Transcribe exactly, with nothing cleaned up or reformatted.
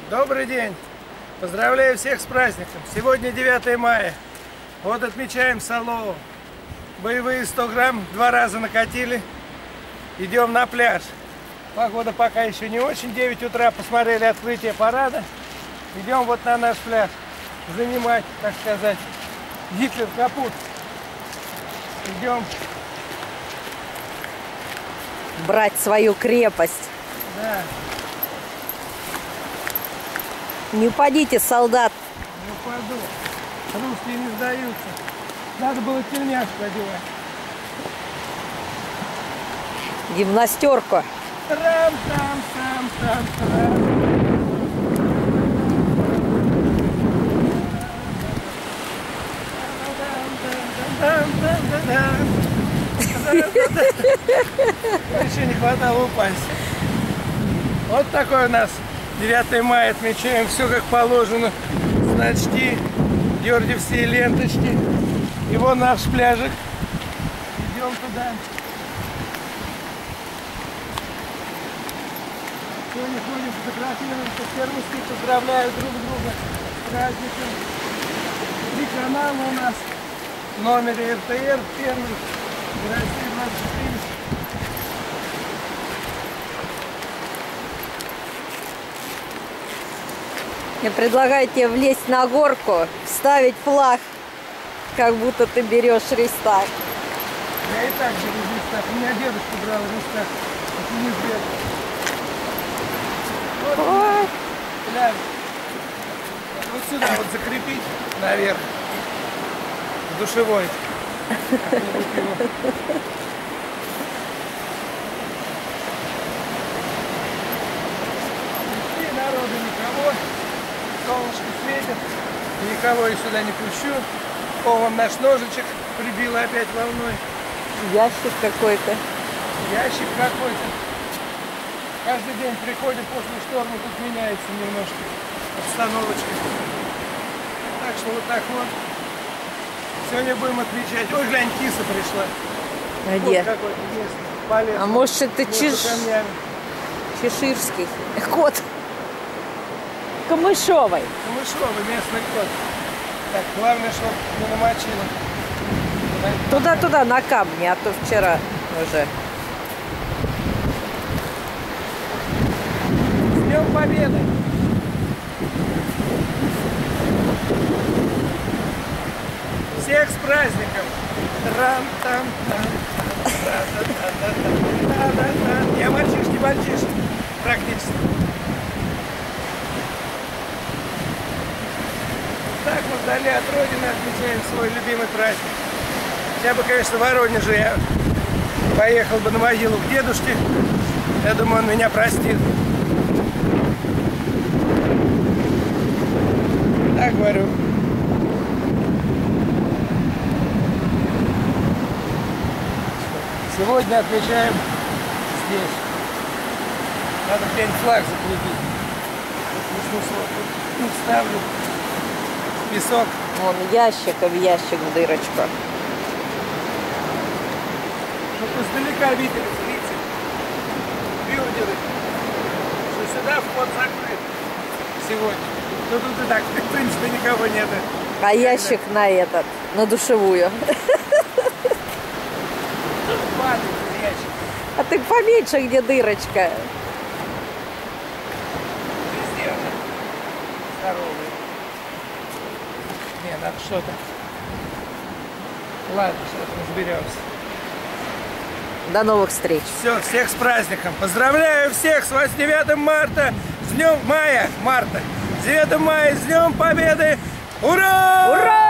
Добрый день! Поздравляю всех с праздником! Сегодня девятое мая. Вот отмечаем Салоу. Боевые сто грамм два раза накатили. Идем на пляж. Погода пока еще не очень. девять утра посмотрели открытие парада. Идем вот на наш пляж. Занимать, так сказать, Гитлер капут. Идем. Брать свою крепость. Да. Не упадите, солдат. Не упаду. Русские не сдаются. Надо было тельняшку одевать. Гимнастерку. Трам-там-там-там-там. Еще не хватало упасть. Вот такой у нас девятое мая. Отмечаем все как положено. Значки, георгиевские ленточки. И вон наш пляжик. Идем туда. Сегодня ходим, фотографируемся, термоски поздравляют друг друга с праздником. Три канала у нас. В номере эр тэ эр первый. Россия двадцать четыре. Я предлагаю тебе влезть на горку, вставить флаг, как будто ты берешь рестак. Я и так беру рестак. У меня дедушка брал рестак. Это не сбер. Вот Ой. пляж. Вот сюда вот закрепить наверх. В душевой. Как-нибудь его. И народу никого. Солнышко светит. Никого я сюда не пущу. О, вон наш ножичек прибило опять волной. Ящик какой-то. Ящик какой-то. Каждый день приходит после шторма, тут меняется немножко обстановочка. Так что вот так вот. Сегодня будем отмечать. Ой, глянь, киса пришла. А где? Вот какой-то местный. Полез. А может это чеш... камнями. чеширский кот? Камышовый. Камышовый местный кот. Так, главное, чтобы не намочило. Туда-туда, на камни, а то вчера уже. С Днем Победы! Всех с праздником! Трам-там-там. Я мальчиш, не мальчиш. Практически. Так вот вдали от родины отмечаем свой любимый праздник. Я бы, конечно, в Воронеже я поехал бы на могилу к дедушке. Я думаю, он меня простит. Так говорю. Сегодня отмечаем здесь. Надо где-нибудь флаг закрепить. Тут ставлю песок. Вон ящик, а в ящик в дырочку. Чтобы издалека видели зрители, бюргеры, что сюда вход закрыт сегодня. Ну тут и так, в принципе, никого нет. А ящик на этот, на душевую. Падает из ящика. А ты поменьше, где дырочка. Везде она здоровая. Не, надо что-то. Ладно, сейчас разберемся. До новых встреч. Все, всех с праздником. Поздравляю всех с девятым марта, с днем мая, марта. С девятым мая, с Днем Победы. Ура! Ура!